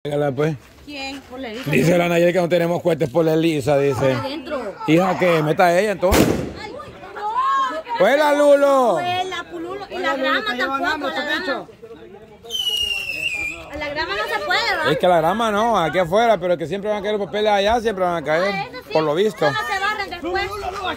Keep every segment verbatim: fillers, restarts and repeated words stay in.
Pues. ¿Quién? Por la Elisa. Dice la Nayeli que no tenemos cohetes por la Elisa, dice. Adentro. Hija, que meta ella entonces. Pues la Lulo. Pues la Pululo. Y la grama tampoco. La grama. La grama no se puede, ¿verdad? Es que la grama no, aquí afuera, pero que siempre van a caer los papeles allá, siempre van a caer, Ah, eso sí. por lo visto. No se barren después.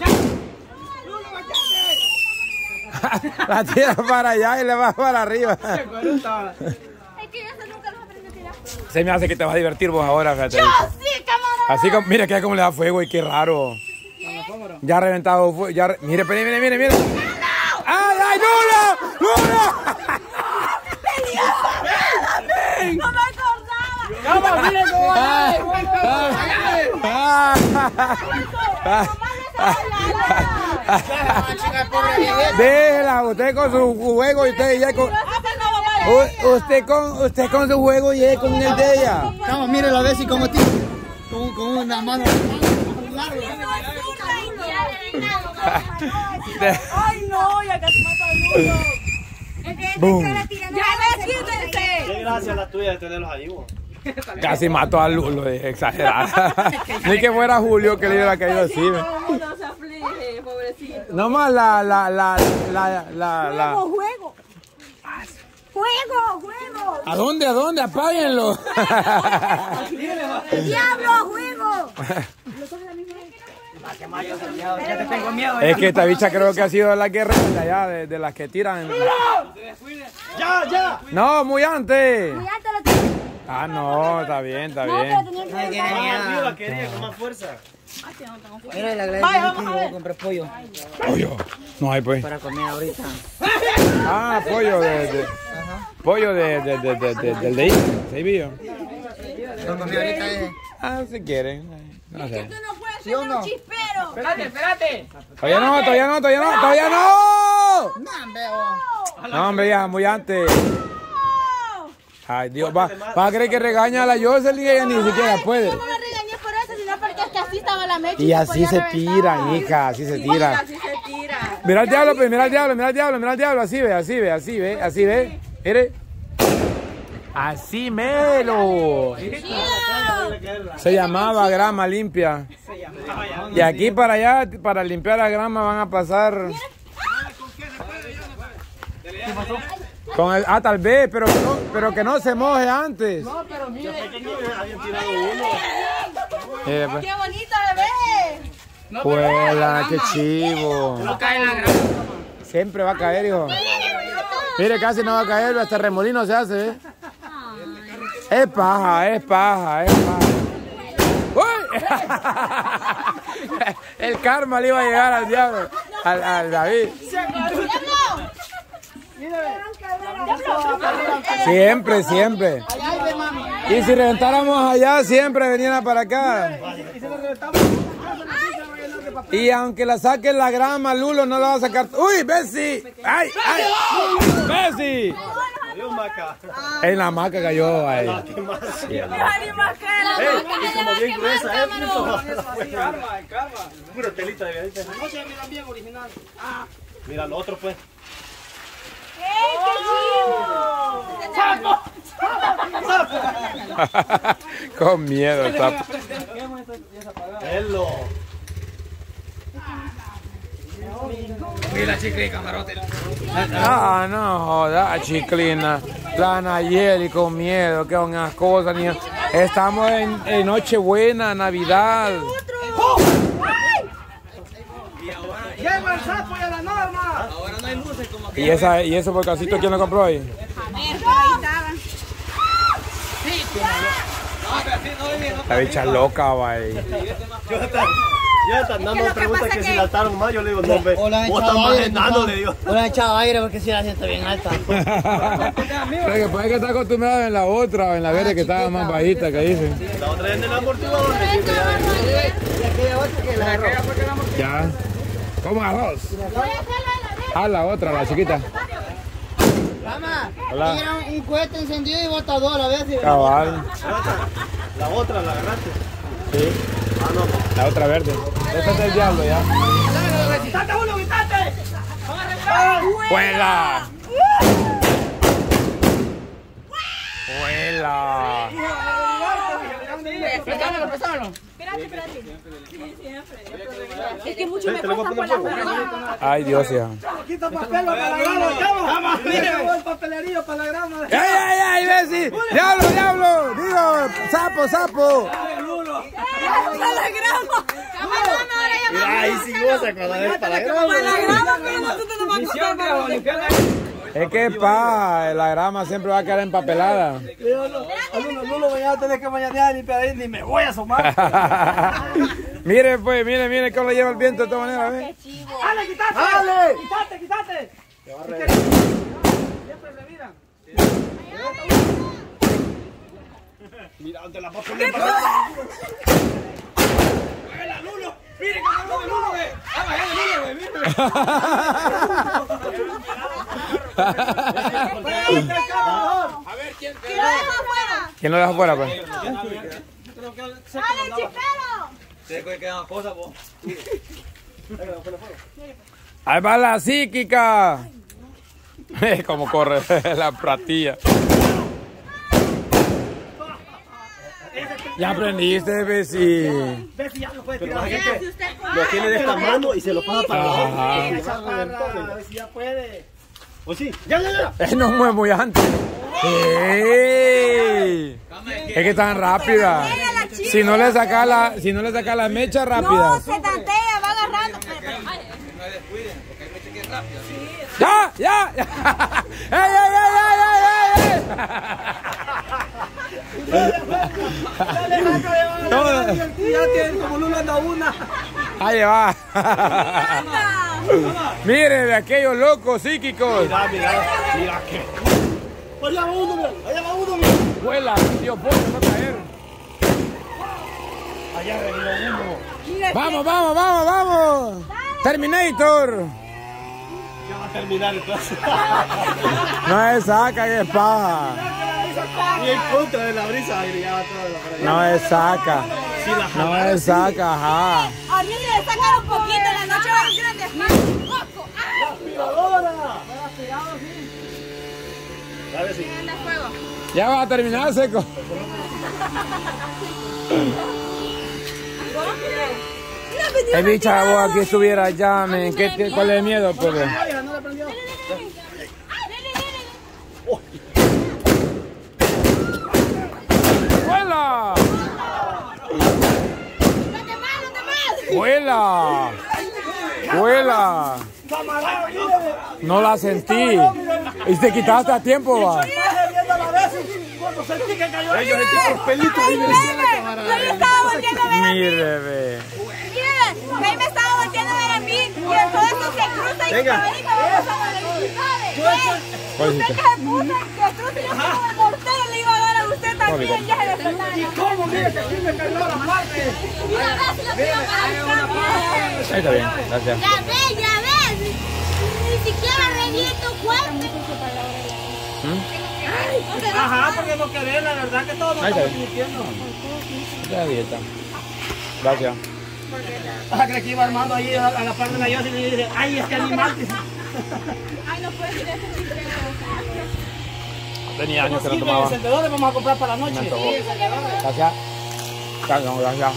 La tira para allá y le va para arriba. Es que yo eso nunca los aprendí a tirar. Se me hace que te vas a divertir vos ahora, fíjate. Yo sí, camarada. Así como, mira que como le da fuego y qué raro. Ya ha reventado fuego, ya, re- mire, mire, mire, mire, mire. ¡Ay, ay, Lula! ¡Lula! No me acordaba. ¡Vamos, mire cómo va! Déjela, usted con su juego y usted ya con... U- Usted con, usted con su juego y ella con el de ella. Vamos, mire la vez y como tío. Con, con una mano. Ay, no, ya casi mató a Lulo. Boom. Ya ves, quítense. Qué gracia la tuya de tenerlos ahí, vos. Casi mató a Lulo, es exagerado. Ni que fuera Julio que le hubiera caído así. ¿ve? Todo el mundo se aflige, pobrecito. Nomás la, la, la, la, la, la. Juego, juego. Juego, juego. ¿A dónde, a dónde? Apáguenlo. Diablo, juego. Ya te tengo miedo. Es que esta bicha creo que ha sido la guerrera de allá, de, de las que tiran. ¡Ya, ya! No, muy antes. Ya te lo tengo. Ah, no, está bien, está No, pero bien. tenía que Ay, qué ver. genial. Yo la quería con más fuerza. Mira, la Gladys Vaya, dijo vamos que a voy ver. a comprar pollo Pollo. No hay pues. para comer ahorita. Ah, pollo de, de pollo de, de, de, de, de- del de ahí. ¿Sí, vio? Para comer ahorita es... Ah, si quieren. No sé. Tú no puedes ¿Sí o ser no? un chispero. Espérate, espérate. Todavía no, todavía no, todavía no, todavía no. No, veo. No, hombre, ya, muy antes. Ay, Dios, va, va a creer que regaña a la Jocelyn y ella ni siquiera puede. Yo no me regañé por eso, sino porque es que así estaba la mecha. Y así se podía tiran, reventar. hija, así se Sí, tiran. así se tira. Mira el diablo, pues, mira el diablo, mira el diablo, mira el diablo, así ve, así ve, así ve, así ve. Mire. Así melo. Se llamaba grama limpia. Y aquí para allá, para limpiar la grama van a pasar. Con el, ah, tal vez, pero que no, pero que no se moje antes. Yo pequeño habían tirado uno. Eh, pues. ¡Qué bonito, bebé! Juela, qué chivo. Siempre va a caer, hijo. Mire, casi no va a caer, hasta remolino se hace, ¿eh? Es paja, es paja, es paja. ¡Uy! El karma le iba a llegar al diablo, al, al David. Siempre, siempre. Y si reventáramos allá, siempre venían para acá. Y aunque la saquen la grama, Lulo no la va a sacar. ¡Uy, Bessie! ¡Ay, ay! ¡Bessie! Adiós, Maca. En la maca cayó ahí. ¿Qué más? ¡Ay, más que la ¡Ey! boca, Y ya como va a bien quemar, gruesa, ¿eh? camarón! Pura telita de viadita. Mira el otro, pues. ¡Ey, qué chivo! Con miedo, está. Hello. Mira, chicle, camarote. Ah, no, joda, chiclina. La Nayeli con miedo, que unas cosas, niña. Estamos en, en Nochebuena, Navidad. ¡Lleva el sapo y a la norma! Ahora no hay luces como que... ¿Y, esa, y ese volcancito quién lo compró ahí? A ver, por ahí estaban. La bicha loca, va ahí. Yo hasta, yo hasta nada más pregunta que si la ataron más, yo le digo, no, hombre, O la han vos echado estás más aire, enano, no. le digo. O la han echado aire porque si la siento bien alta. Pero que puede que está acostumbrado en la otra, en la verde que estaba más bajita, que dicen. La otra es en el amortiguador, le digo, ya. Ya. ¿Cómo arroz? Ah, la otra, la chiquita. Mamá, Hola. era un, un cohete encendido y botador a la vez. Cabal. La otra, la agarraste. Sí. Ah, no. La otra verde. Esta es del diablo ya. ¡Quítate uno, quítate! ¡Vuela! ¡Vuela! Préstamelo, préstamelo. Espérate, espérate. Es que mucho me cuesta por la mano. Ay, Dios, ya. Quita papel para la grama. Cama, mire, el papelerío para la grama. ¡Ay, ay, ay, Bessie! ¡Diablo, diablo! Digo, sapo, sapo. ¡Para la grama! Mira, ahí sí goza cuando es para la grama. ¡Para la grama! Pero nosotros no vamos a comprar. Es que, pa, la grama siempre va a quedar empapelada. Algunos no lo voy a tener que bañar ni pedir ni me voy a asomar. Mire, pues, mire, mire cómo lo lleva el viento de todas maneras, ¿ves? ¡Ale, quítate! ¡Ale! ¡Quítate, quítate! Te va a reír. Siempre se miran. Mira, ante la papelera. ¡Hola, Lulo! ¡Mire cómo lo Lulo, güey! ¡Ah, bajé de Lulo, güey! ¡Mire! A ver, ¿quién ¿Quién lo deja afuera? ¿Quién lo deja afuera, pues? ¡Dale, chipero! Se quedan cosas, vos. Ahí va la psíquica. Como corre la platilla. Ya aprendiste, Bessie. Bessie ya lo puede Pero tirar. la gente lo tiene de esta mano y se lo pasa para abajo. Ajá. Bessie ya puede. ¿O sí? ¡Ya, ya, ya! Él no mueve muy antes. ¡Ey! Es que tan rápida. Si no le saca la, si no le saca la mecha rápida. No, se tantea, va agarrando. ¡Ya! ¡Ya! ¡Ya! ¡Ey, ey, ey, ey, ey, ey! Ya tiene como Lulo anda una. Ahí va. Mire, de aquellos locos psíquicos. Mira, mira, mira que. Allá va uno, mira. Allá va uno, mira. Vuela, tío, pollo, va a caer. Allá venido uno. Vamos, vamos, vamos, vamos. Terminator. Ya va a terminar entonces. No es saca y es paja. Y en contra de la brisa, grillaba todo lo para allá. No es saca. Si la No jala, es saca, ajá. A mí le sacar un poquito en la noche más grande. aspiradora. Dale, sí. Ya va a terminar, seco. El bicha vos aquí estuviera allá, men. ¿Qué, qué, ¿Cuál es el miedo, pues? ¡Vuela! ¡Vuela! ¡Vuela! No la sentí. Y te quitaste a tiempo, va. Cuando sentí que cayó Ellos sentí por pelitos y me decían la cámara. Yo estaba volteando a ver a mí. Mire, ve. Miren, May me estaba volteando a ver a mí. Y en todo esto se cruza y Venga. me dijo, vamos a la velocidad. ¿Cuál Usted hiciste? que se puso, que cruza y yo como el mortero le iba a dar a usted también. Ya se le soltaron. ¿Cómo? Mire que aquí me cayó la parte. Mira, casi lo quiero para el Ahí está bien, gracias. Ya ves, ya ves. Ni siquiera reviento cuerpo. Ajá, porque no querés, la verdad que todos nos Ahí está estamos bien. divirtiendo. Ya dieta. Gracias. Ah, creí que iba armando ahí a, a la parte de la yosa y le dice, ay, este animal. Ay, no puedes ir a ese chipero. Tenía años que no Sí, tomaba. encendedores vamos a comprar para la noche. Me antojó. Sí, encendedores. Gracias. Gracias, gracias.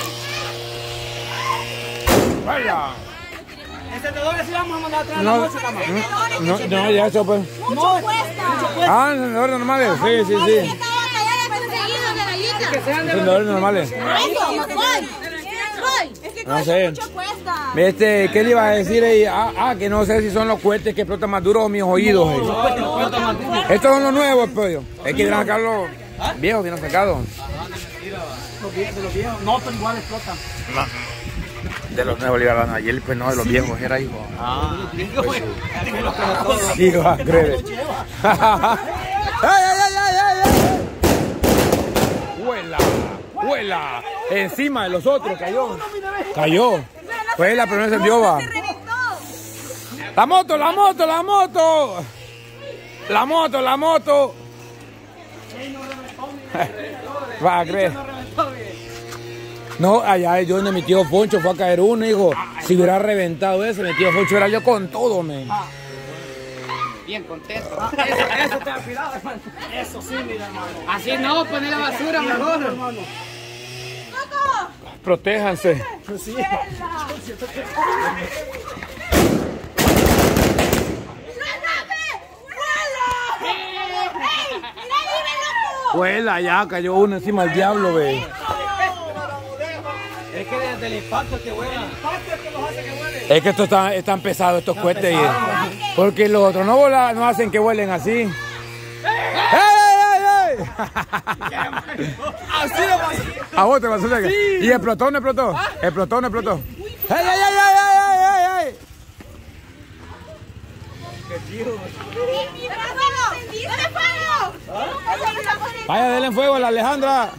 Vaya. Encendedores sí vamos a mandar atrás a la No, noche, cama. no, no, ya eso pues. Mucho cuesta. Ah, encendedores normales. Sí, sí, sí. Estaba callada perseguido de gallita. Encendedores normales. Es que No sé. mucho cuesta. Este, ¿qué le iba a decir ahí? Ah, ah, que no sé si son los cohetes que explotan más duros o mis oídos. eh. Estos son los nuevos, pollo. Es que vienen a sacarlos viejos, vienen sacados. Los viejos, de los viejos. No, pero igual explotan. De los nuevos le iba a ganar ayer, pues no, de los viejos era hijo. Ah, Sí, va a creer. ¡Ay, ay, ay, ay, ay! ay! ¡Vuela! ¡Vuela! Encima de los otros cayó. Cayó. Pues la primera se dio, va. La moto, la moto, la moto. La moto, la moto. Va a creer. No, allá yo donde mi tío Poncho fue a caer uno, hijo. Si hubiera reventado ese, mi tío Poncho era yo con todo, men. bien contento. Eso, eso te ha cuidado, hermano. Eso sí, mira, hermano. Así no, poner la basura mejor, hermano. Protéjanse. Sí. Vuela, ya cayó uno encima del diablo, ve. Es que desde el impacto que vuela. Es que estos están, están pesados, estos cohetes. Y, porque los otros no, volan, no hacen que vuelen así. ¡Ey, ey, ey! Así lo pasó. ¿A vos te pasó? Sí. ¿Y explotó no explotó? ¿Explotó no explotó? ¡Ey, ey, ey, ey, ey, ey, ey! Vaya, denle fuego a la Alejandra.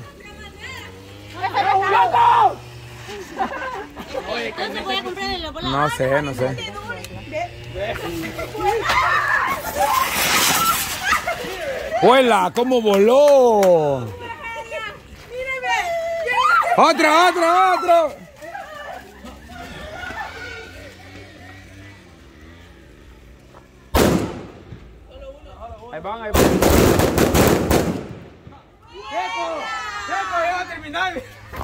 ¿Dónde voy a comprar el bola? No sé, no sé. ¡Vuela! ¿Cómo voló? ¡Otro, otro, otro! Ahí van, ahí van. ¡Seco! ¡Seco! ¡Ya va a terminar!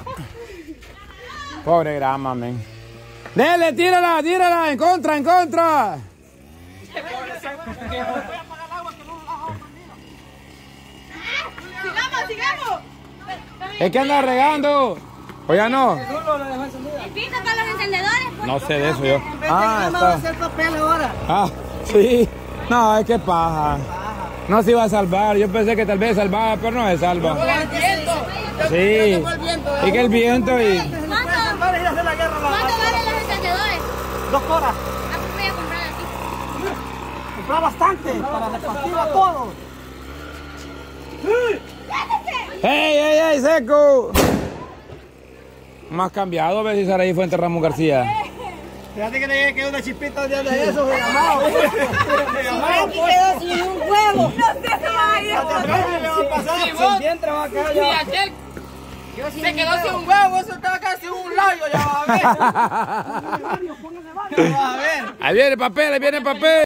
Pobre grama, men. ¡Dele, tírala, tírala! ¡En contra, en contra! ¡Sigamos, sigamos! Es que anda regando. ¿O ya no? ¿El pito para los encendedores? Pues. No sé de eso yo. Ah, Vamos a está. hacer papel ahora. Ah, sí. No, es que paja. No se iba a salvar. Yo pensé que tal vez salvaba, pero no se salva. Sí. Y que el viento y... ¿Cuánto, Vale, ir a hacer la guerra. ¿Cuánto valen los encendedores? Dos horas. Ah, pues voy a comprar aquí. Comprar bastante para repartir a todos. ¡Ey, ey, ey, seco! Más cambiado, a ver si Saraí Fuente Ramón García. Fíjate que le quedó una chispita de eso, de llamado. Aquí quedó sin un huevo. No sé si va a ir a Sin vientre va a caer ya. Se quedó sin un huevo, eso estaba casi un labio, ya va a ver. Ya vas a ver. Ahí viene el papel, ahí viene el papel.